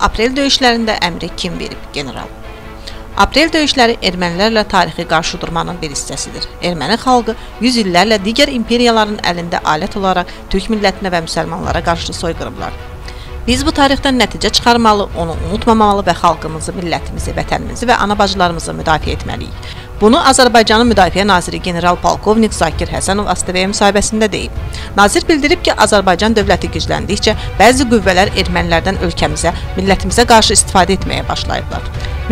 Aprel döyüşlərində əmri kim verib? General. Aprel döyüşləri ermənilərlə tarixi qarşıdurmanın bir hissəsidir. Erməni xalqı 100 illərlə digər imperiyaların əlində alət olaraq Türk millətinə və müsəlmanlara qarşı soyqırımlar. Biz bu tarixdən nəticə çıxarmalı, onu unutmamalı və xalqımızı, millətimizi, vətənimizi və ana bacılarımızı müdafiə etməliyik. Bunu Azərbaycanın Müdafiə Naziri General-Polkovnik Zakir Həsənov ASTV-yə müsahibəsində deyib. Nazir bildirib ki, Azərbaycan dövləti gücləndikcə bəzi qüvvələr ermənilərdən ölkəmizə, millətimizə qarşı istifadə etməyə başlayıblar.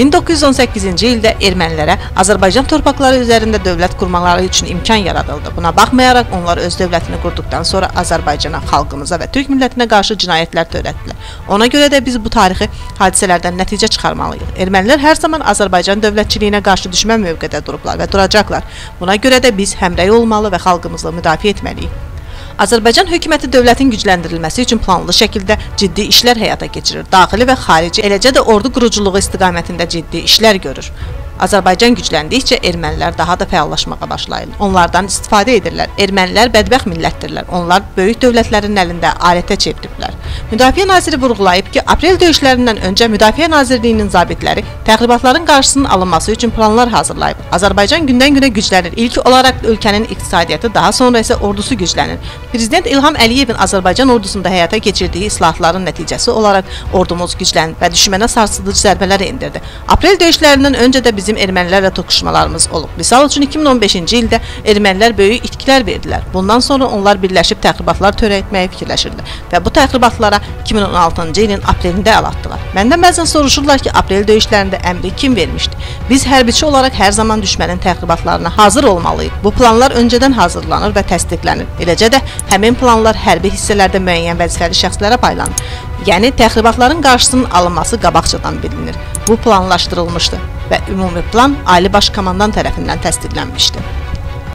1918-ci ildə ermənilərə Azərbaycan torpaqları üzərində dövlət qurmaları üçün imkan yaradıldı. Buna baxmayaraq onlar öz dövlətini qurduqdan sonra Azərbaycana, xalqımıza və Türk millətinə qarşı cinayətlər törətdilər. Ona görə də biz bu tarixi hadisələrdən nəticə çıxarmalıyıq. Ermənilər hər zaman Azərbaycan dövlətçiliyinə qarşı düşmən mövqedə durublar və duracaqlar. Buna görə də biz həmrəy olmalı və xalqımızı müdafiə etməliyik. Azərbaycan hökuməti dövlətin gücləndirilməsi üçün planlı şəkildə ciddi işlər həyata keçirir. Daxili və xarici, eləcə də ordu quruculuğu istiqamətində ciddi işlər görür. Azərbaycan gücləndikcə ermənilər daha da fəallaşmağa başlayırlar. Onlardan istifadə edirlər. Ermənilər bədbəxt millətdirlər. Onlar böyük dövlətlərin əlində alətə çeviriblər. Müdafiə naziri vurğulayıb ki, Aprel döyüşlərindən öncə Müdafiə Nazirliyinin zabitləri təxribatların qarşısının alınması üçün planlar hazırlayıb. Azərbaycan gündən-günə güclənir. İlk olaraq ölkənin iqtisadiyyatı, daha sonra isə ordusu güclənir. Prezident İlham Əliyevin Azərbaycan ordusunda həyata keçirdiyi islahatların nəticəsi olaraq ordumuz güclənib və düşmənə sarsıdıcı zərbələr endirdi. Aprel döyüşlərindən öncə də bizim ermənilərlə toqquşmalarımız olub. Misal üçün 2015-ci ildə ermənilər böyük itkilər verdilər. Bundan sonra onlar birləşib təxribatlar törətməyə fikirləşirlər və bu təxribatlara 2016-cı ilin aprelində əl atdılar. Məndən bəzən soruşurlar ki, Aprel döyüşlərində əmri kim vermişdi? Biz hərbiçi olaraq hər zaman düşmənin təxribatlarına hazır olmalıyıq. Bu planlar öncədən hazırlanır və təsdiqlənir. Eləcə də həmin planlar hərbi hissələrdə müəyyən vəzifəli şəxslərə paylanır. Yəni, təxribatların qarşısının alınması qabaqcadan bilinir. Bu planlaşdırılmışdı və ümumi plan Ali Baş Komandan tərəfindən təsdiqlənmişdi.